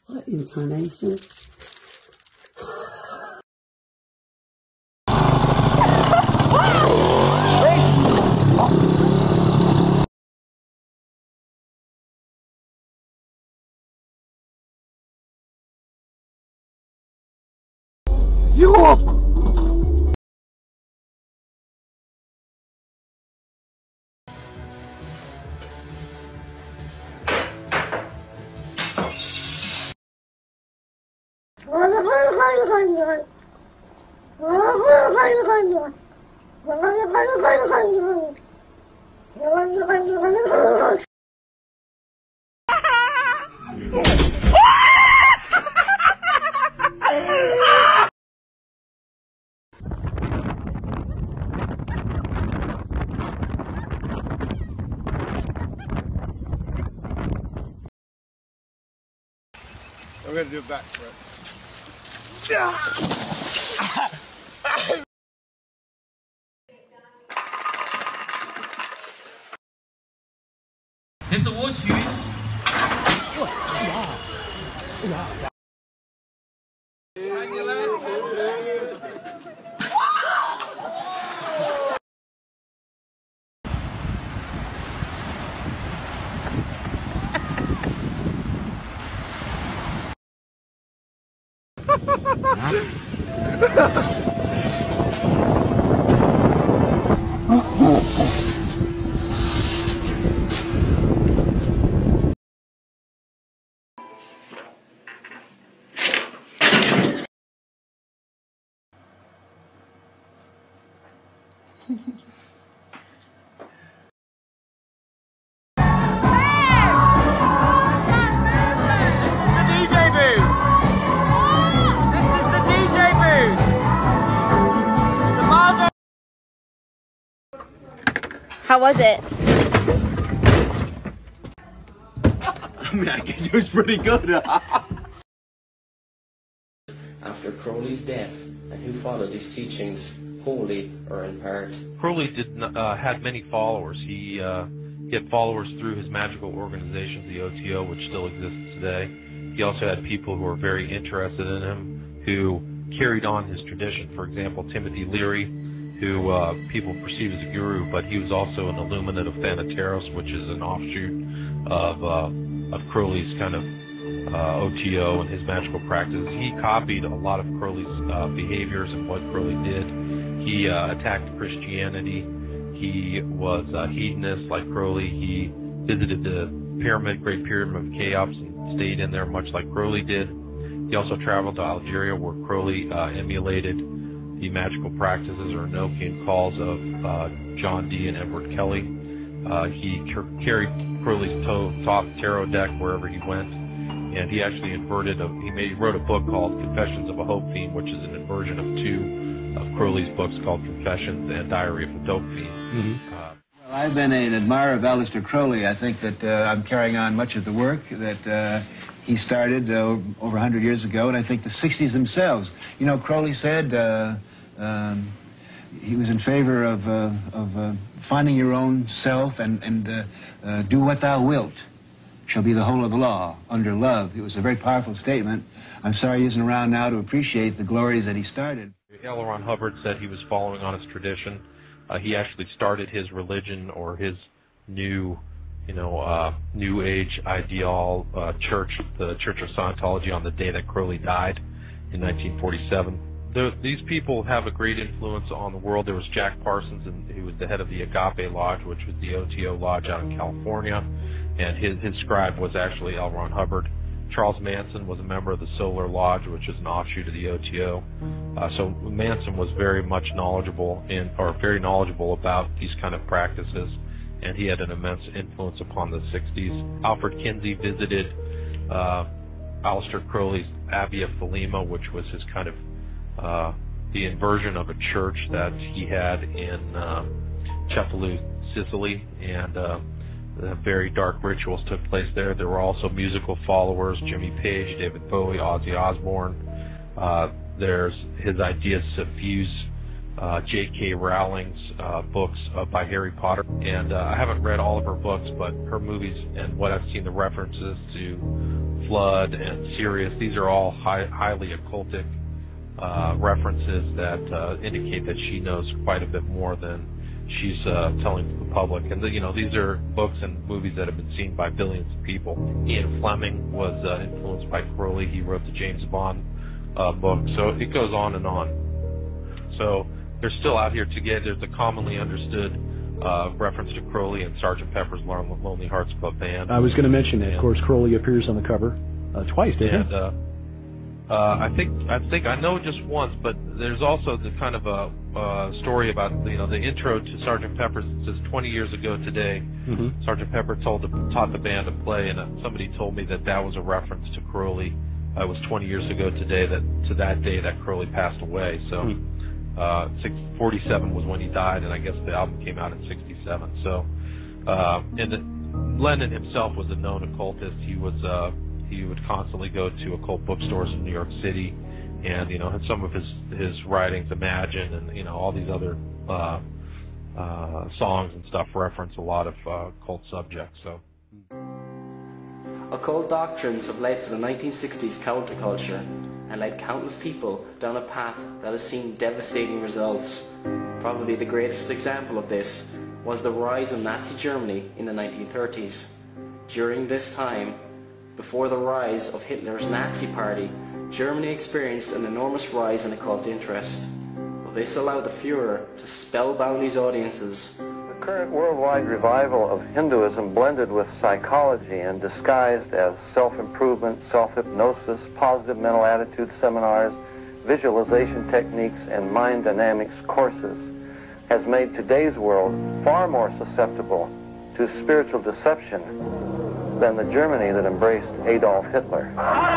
What intonation? I'm going to do a backflip. This award to you. How was it? I mean, I guess it was pretty good. After Crowley's death, and who followed his teachings wholly or in part. Crowley had many followers. He had followers through his magical organizations, the OTO, which still exists today. He also had people who were very interested in him, who carried on his tradition. For example, Timothy Leary, who people perceive as a guru, but he was also an illuminate of Thanateros, which is an offshoot of Crowley's kind of OTO and his magical practices. He copied a lot of Crowley's behaviors and what Crowley did. He attacked Christianity. He was a hedonist like Crowley. He visited the Great Pyramid of Cheops and stayed in there much like Crowley did. He also traveled to Algeria where Crowley emulated the magical practices or Enochian calls of John Dee and Edward Kelly. He carried Crowley's tarot deck wherever he went, and he actually he wrote a book called Confessions of a Hope Fiend, which is an inversion of two of Crowley's books called Confessions and Diary of a Dope Fiend. Well, I've been an admirer of Aleister Crowley. I think that I'm carrying on much of the work that he started over 100 years ago, and I think the 60s themselves. You know, Crowley said he was in favor of finding your own self and do what thou wilt shall be the whole of the law under love. It was a very powerful statement. I'm sorry he isn't around now to appreciate the glories that he started. L. Ron Hubbard said he was following on his tradition. He actually started his religion or his new New Age ideal church, the Church of Scientology, on the day that Crowley died in 1947. These people have a great influence on the world. There was Jack Parsons, and he was the head of the Agape Lodge, which was the OTO lodge out in California, and his scribe was actually L. Ron Hubbard. Charles Manson was a member of the Solar Lodge, which is an offshoot of the OTO. So Manson was very much very knowledgeable about these kind of practices, and he had an immense influence upon the 60s. Alfred Kinsey visited Aleister Crowley's Abbey of Thelema, which was his kind of the inversion of a church that he had in Cefalù, Sicily, and very dark rituals took place there. There were also musical followers: Jimmy Page, David Bowie, Ozzy Osbourne. There's his ideas suffuse J.K. Rowling's books by Harry Potter, and I haven't read all of her books, but her movies and what I've seen the references to flood and Sirius. These are all highly occultic references that indicate that she knows quite a bit more than she's telling to the public. And these are books and movies that have been seen by billions of people. Ian Fleming was influenced by Crowley. He wrote the James Bond book. So it goes on and on. So they're still out here to get. There's a commonly understood reference to Crowley and Sgt. Pepper's Lonely Hearts Club Band. I was going to mention that. Of course, Crowley appears on the cover twice, didn't he? I think I know just once, but there's also the kind of a story about the intro to Sgt. Pepper's. It says 20 years ago today, Sgt. Pepper taught the band to play, and somebody told me that was a reference to Crowley. It was 20 years ago today that day that Crowley passed away. So 47 was when he died, and I guess the album came out in 67. So Lennon himself was a known occultist. He would constantly go to occult bookstores in New York City, and had some of his writings, Imagine, and all these other songs and stuff reference a lot of occult subjects. So occult doctrines have led to the 1960s counterculture and led countless people down a path that has seen devastating results. Probably the greatest example of this was the rise of Nazi Germany in the 1930s. During this time, before the rise of Hitler's Nazi Party, Germany experienced an enormous rise in occult interest. This allowed the Führer to spellbound these audiences. The current worldwide revival of Hinduism blended with psychology and disguised as self-improvement, self-hypnosis, positive mental attitude seminars, visualization techniques, and mind dynamics courses has made today's world far more susceptible to spiritual deception than the Germany that embraced Adolf Hitler.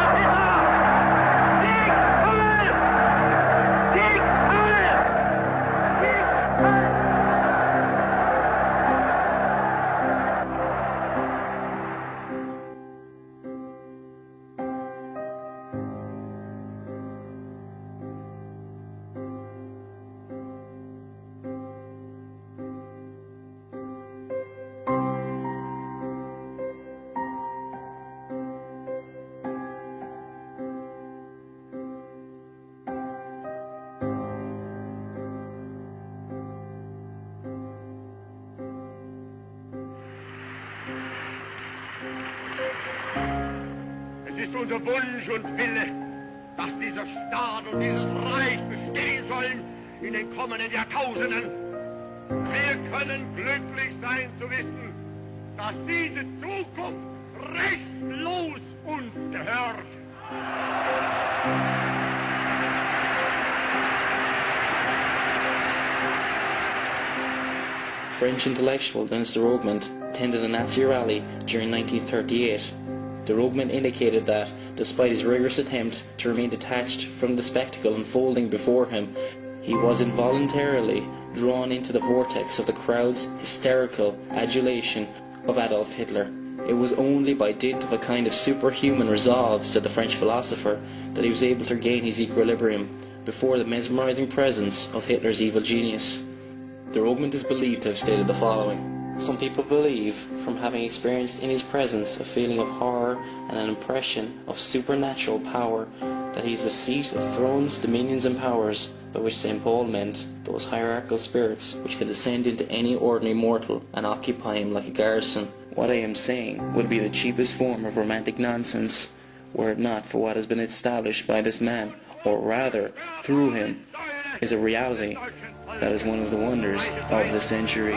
Es ist unser Wunsch und Wille, dass dieser Staat und dieses Reich bestehen sollen in den kommenden Jahrtausenden. Wir können glücklich sein zu wissen, dass diese Zukunft restlos uns gehört. French intellectual Dennis de Rogemont attended a Nazi rally during 1938. De Rogemont indicated that, despite his rigorous attempt to remain detached from the spectacle unfolding before him, he was involuntarily drawn into the vortex of the crowd's hysterical adulation of Adolf Hitler. It was only by dint of a kind of superhuman resolve, said the French philosopher, that he was able to regain his equilibrium before the mesmerizing presence of Hitler's evil genius. De Rogemont is believed to have stated the following: some people believe, from having experienced in his presence a feeling of horror and an impression of supernatural power, that he is the seat of thrones, dominions and powers, by which St. Paul meant those hierarchical spirits which can descend into any ordinary mortal and occupy him like a garrison. What I am saying would be the cheapest form of romantic nonsense, were it not for what has been established by this man, or rather, through him, is a reality that is one of the wonders of the century.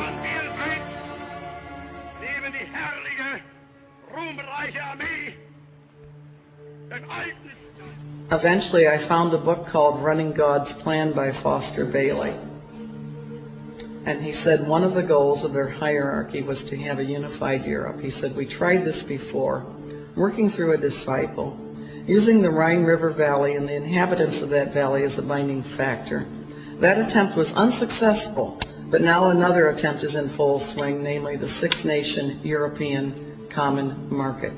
Eventually I found a book called Running God's Plan by Foster Bailey. And he said one of the goals of their hierarchy was to have a unified Europe. He said, we tried this before, working through a disciple, using the Rhine River Valley and the inhabitants of that valley as a binding factor. That attempt was unsuccessful, but now another attempt is in full swing, namely the six-nation European Common Market.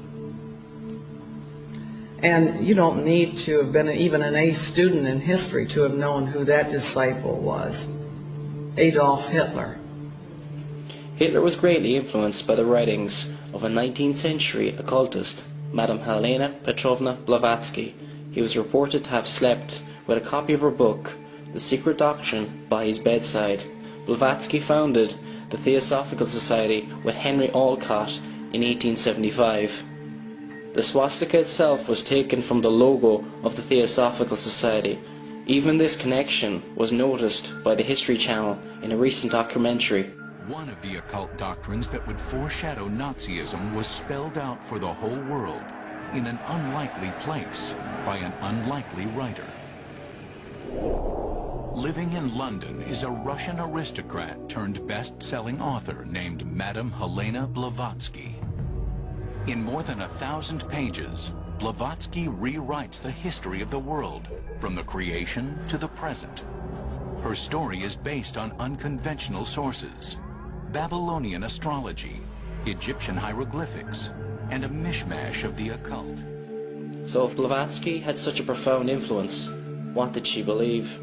And you don't need to have been even an A student in history to have known who that disciple was. Adolf Hitler. Hitler was greatly influenced by the writings of a 19th century occultist, Madame Helena Petrovna Blavatsky. He was reported to have slept with a copy of her book, The Secret Doctrine, by his bedside. Blavatsky founded the Theosophical Society with Henry Alcott in 1875. The swastika itself was taken from the logo of the Theosophical Society. Even this connection was noticed by the History Channel in a recent documentary. One of the occult doctrines that would foreshadow Nazism was spelled out for the whole world in an unlikely place by an unlikely writer. Living in London is a Russian aristocrat turned best-selling author named Madame Helena Blavatsky. In more than 1,000 pages, Blavatsky rewrites the history of the world, from the creation to the present. Her story is based on unconventional sources: Babylonian astrology, Egyptian hieroglyphics, and a mishmash of the occult. So if Blavatsky had such a profound influence, what did she believe?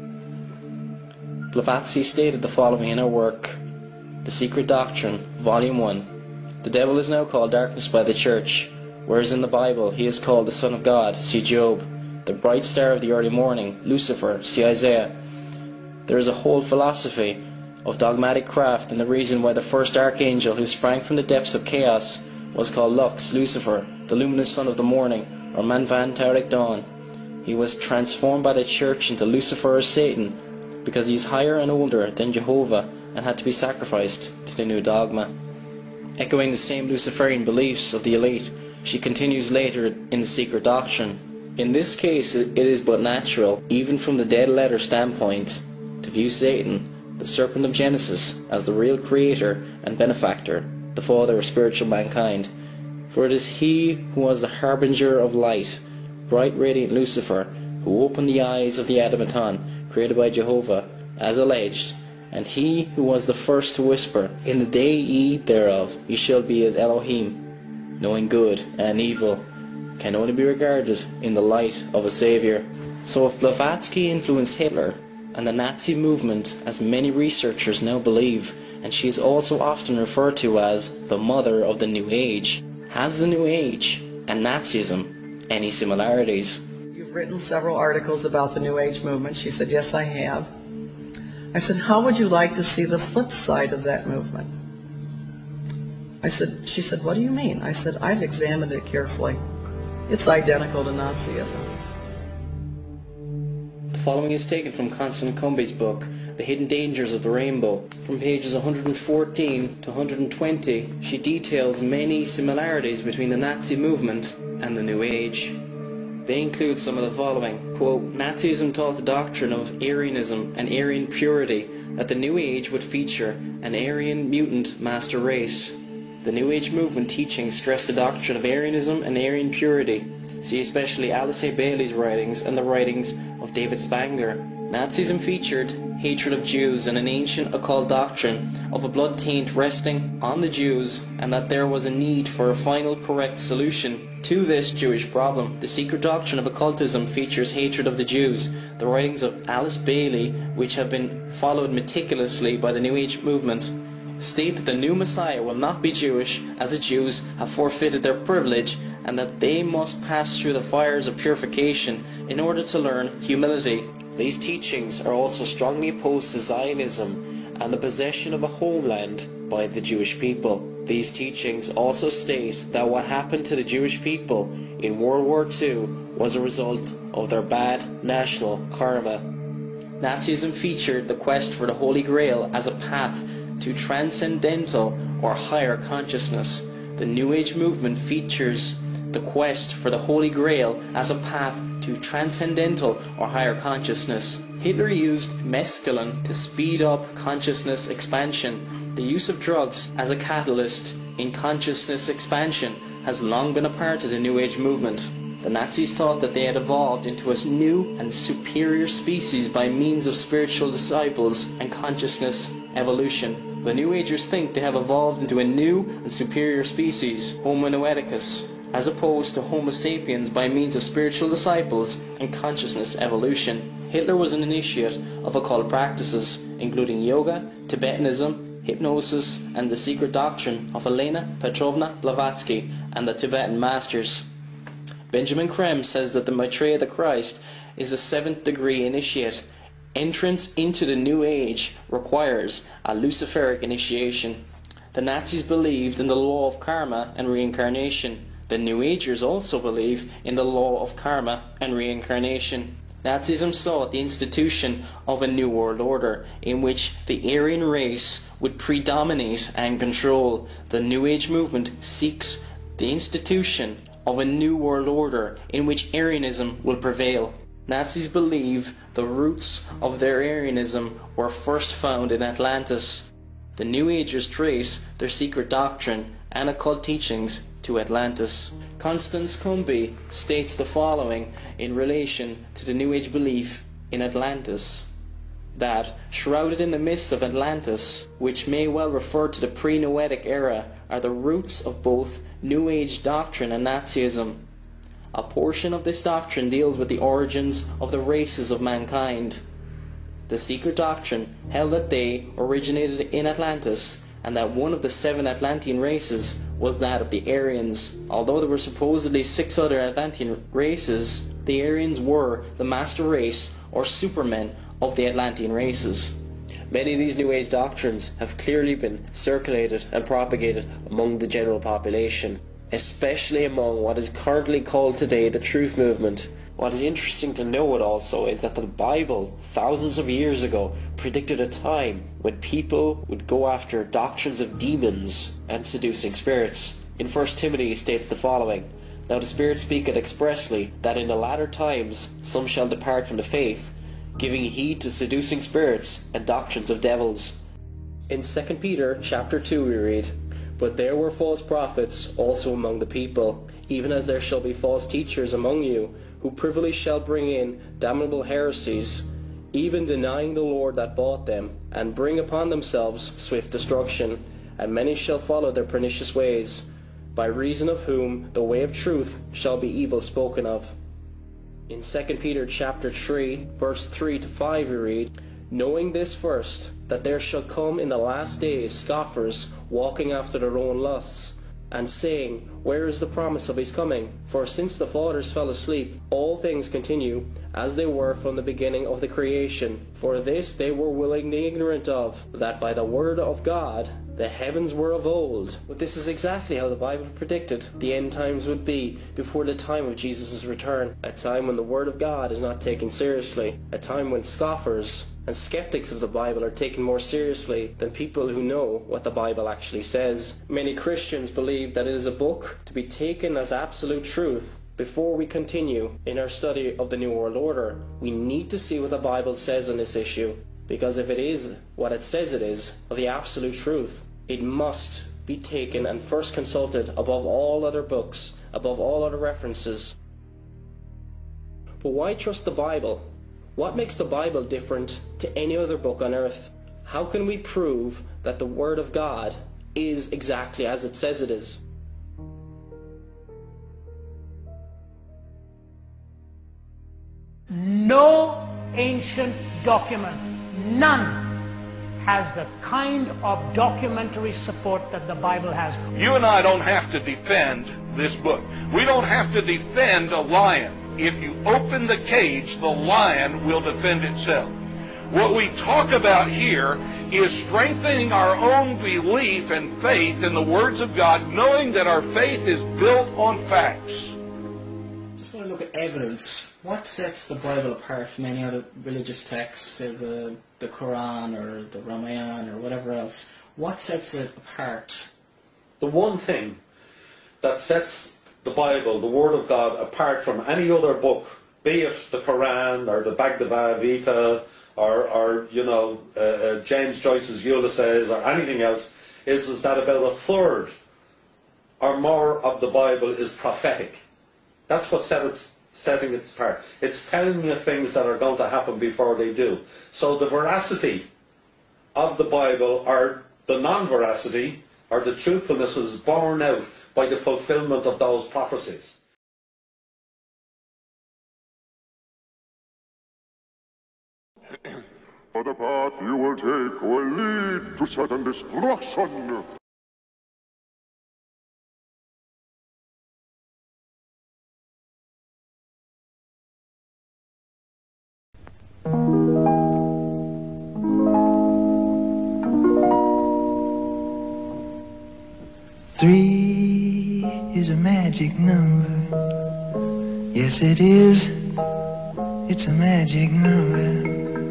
Blavatsky stated the following in her work, The Secret Doctrine, Volume 1. The devil is now called darkness by the church, whereas in the Bible he is called the Son of God, see Job, the bright star of the early morning, Lucifer, see Isaiah. There is a whole philosophy of dogmatic craft in the reason why the first archangel who sprang from the depths of chaos was called Lux, Lucifer, the luminous son of the morning, or Manvantaric dawn. He was transformed by the church into Lucifer or Satan because he is higher and older than Jehovah and had to be sacrificed to the new dogma. Echoing the same Luciferian beliefs of the elite, she continues later in The Secret Doctrine. In this case, it is but natural, even from the dead letter standpoint, to view Satan, the serpent of Genesis, as the real creator and benefactor, the father of spiritual mankind. For it is he who was the harbinger of light, bright radiant Lucifer, who opened the eyes of the automaton created by Jehovah, as alleged, and he who was the first to whisper, In the day ye eat thereof, ye shall be as Elohim, knowing good and evil, can only be regarded in the light of a saviour. So if Blavatsky influenced Hitler and the Nazi movement, as many researchers now believe, and she is also often referred to as the mother of the New Age, has the New Age and Nazism any similarities? You've written several articles about the New Age movement. She said, yes, I have. I said, how would you like to see the flip side of that movement? She said, what do you mean? I said, I've examined it carefully. It's identical to Nazism. The following is taken from Constance Cumby's book, The Hidden Dangers of the Rainbow. From pages 114 to 120, she details many similarities between the Nazi movement and the New Age. They include some of the following. Quote, Nazism taught the doctrine of Aryanism and Aryan purity, that the New Age would feature an Aryan mutant master race. The New Age movement teaching stressed the doctrine of Aryanism and Aryan purity. See especially Alice A. Bailey's writings and the writings of David Spangler. Nazism featured hatred of Jews and an ancient occult doctrine of a blood taint resting on the Jews, and that there was a need for a final correct solution to this Jewish problem. The Secret Doctrine of Occultism features hatred of the Jews. The writings of Alice Bailey, which have been followed meticulously by the New Age movement, state that the new Messiah will not be Jewish, as the Jews have forfeited their privilege, and that they must pass through the fires of purification in order to learn humility. These teachings are also strongly opposed to Zionism and the possession of a homeland by the Jewish people. These teachings also state that what happened to the Jewish people in World War II was a result of their bad national karma. Nazism featured the quest for the Holy Grail as a path to transcendental or higher consciousness. The New Age movement features the quest for the Holy Grail as a path to transcendental or higher consciousness. Hitler used mescaline to speed up consciousness expansion. The use of drugs as a catalyst in consciousness expansion has long been a part of the New Age movement. The Nazis thought that they had evolved into a new and superior species by means of spiritual disciples and consciousness evolution. The New Agers think they have evolved into a new and superior species, Homo noeticus, as opposed to Homo sapiens by means of spiritual disciples and consciousness evolution. Hitler was an initiate of occult practices, including yoga, Tibetanism, hypnosis, and the secret doctrine of Helena Petrovna Blavatsky and the Tibetan masters. Benjamin Krem says that the Maitreya the Christ is a 7th degree initiate. Entrance into the New Age requires a Luciferic initiation. The Nazis believed in the law of karma and reincarnation. The New Agers also believe in the law of karma and reincarnation. Nazism sought the institution of a new world order in which the Aryan race would predominate and control. The New Age movement seeks the institution of a new world order in which Aryanism will prevail. Nazis believe the roots of their Aryanism were first found in Atlantis. The New Agers trace their secret doctrine and occult teachings to Atlantis. Constance Cumby states the following in relation to the New Age belief in Atlantis, that shrouded in the mists of Atlantis, which may well refer to the pre-Noetic era, are the roots of both New Age doctrine and Nazism. A portion of this doctrine deals with the origins of the races of mankind. The secret doctrine held that they originated in Atlantis, and that one of the 7 Atlantean races was that of the Aryans. Although there were supposedly 6 other Atlantean races, the Aryans were the master race or supermen of the Atlantean races. Many of these New Age doctrines have clearly been circulated and propagated among the general population, especially among what is currently called today the Truth Movement. What is interesting to note also is that the Bible, thousands of years ago, predicted a time when people would go after doctrines of demons and seducing spirits. In 1 Timothy states the following, "Now the Spirit speaketh expressly, that in the latter times some shall depart from the faith, giving heed to seducing spirits and doctrines of devils." In 2 Peter chapter 2 we read, "But there were false prophets also among the people, even as there shall be false teachers among you, who privily shall bring in damnable heresies, even denying the Lord that bought them, and bring upon themselves swift destruction. And many shall follow their pernicious ways, by reason of whom the way of truth shall be evil spoken of." In 2 Peter chapter 3, verse 3 to 5 we read, "Knowing this first, that there shall come in the last days scoffers, walking after their own lusts, and saying, Where is the promise of his coming? For since the fathers fell asleep, all things continue as they were from the beginning of the creation. For this they were willingly ignorant of, that by the word of God the heavens were of old." But this is exactly how the Bible predicted the end times would be before the time of Jesus' return. A time when the word of God is not taken seriously. A time when scoffers and skeptics of the Bible are taken more seriously than people who know what the Bible actually says. Many Christians believe that it is a book to be taken as absolute truth. Before we continue in our study of the New World Order, we need to see what the Bible says on this issue, because if it is what it says it is, of the absolute truth, it must be taken and first consulted above all other books, above all other references. But why trust the Bible? What makes the Bible different to any other book on earth? How can we prove that the Word of God is exactly as it says it is? No ancient document, none, has the kind of documentary support that the Bible has. You and I don't have to defend this book. We don't have to defend a lion. If you open the cage, the lion will defend itself. What we talk about here is strengthening our own belief and faith in the words of God, knowing that our faith is built on facts. Just want to look at evidence. What sets the Bible apart from any other religious texts, say the Quran or the Ramayana or whatever else? What sets it apart? The one thing that sets the Bible, the Word of God, apart from any other book, be it the Quran or the Bhagavad Gita or James Joyce's Ulysses or anything else, is that about a third or more of the Bible is prophetic. That's what setting it apart. It's telling you things that are going to happen before they do. So the veracity of the Bible, or the non-veracity, or the truthfulness, is borne out by the fulfillment of those prophecies. For the path you will take will lead to certain destruction. Three is a magic number. Yes, it is. It's a magic number.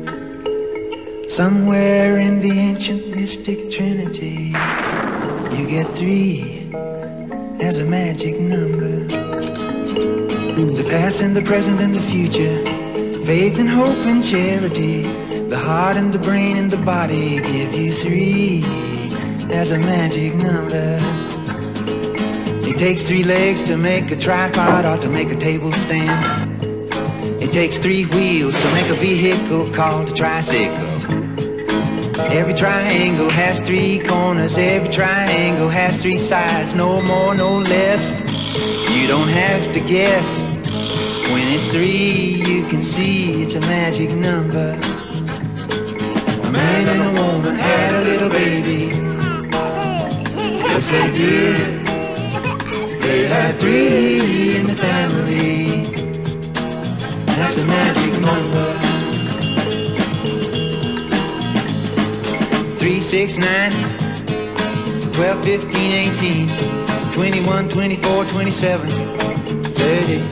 Somewhere in the ancient mystic trinity, you get three as a magic number. The past and the present and the future, faith and hope and charity, the heart and the brain and the body give you three as a magic number. It takes three legs to make a tripod or to make a table stand. It takes three wheels to make a vehicle called a tricycle. Every triangle has three corners, every triangle has three sides, no more, no less. You don't have to guess. When it's three, you can see it's a magic number. A man and a woman had a little baby. Yes, they did. They had three in the family. That's a magic number. 3, 6, 9, 12, 15, 18, 21, 24, 27, 30.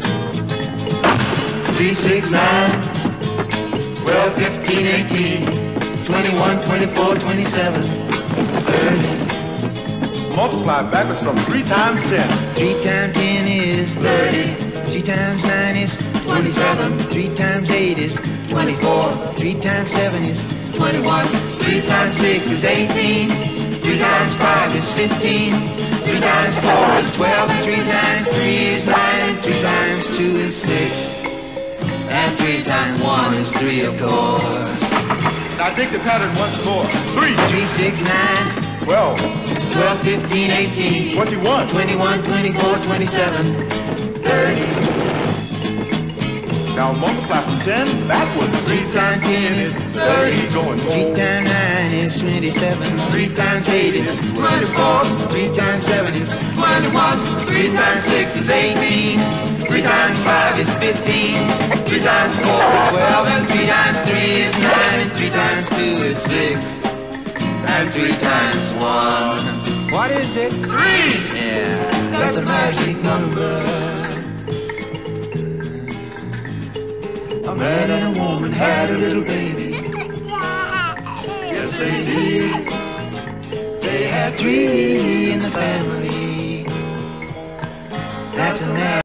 3, 6, 9, 12, 15, 18, 21, 24, 27, 30. Multiply backwards from 3 times 10. 3 times 10 is 30. 3 times 9 is 27. 3 times 8 is 24. 3 times 7 is 21. 3 times 6 is 18. 3 times 5 is 15. 3 times 4 is 12. And 3 times 3 is 9. 3 times 2 is 6. And 3 times 1 is 3, of course. Now dig the pattern once more. 3, 3, 6, 9, 12, 12, 15, 18, 21, 21, 24, 27, 30. Now multiply from 10 backwards. 3 times 10 is 30. Going 3 times 9 is 27. 3 times 8 is 24. 3 times 7 is 21. 3 times 6 is 18. 3 times 5 is 15. 3 times 4 is 12. And 3 times 3 is 9. And 3 times 2 is 6. And 3 times 1. What is it? 3! Yeah, that's a magic number. A man and a woman had a little baby. Yes, they did. They had 3 in the family. That's a man.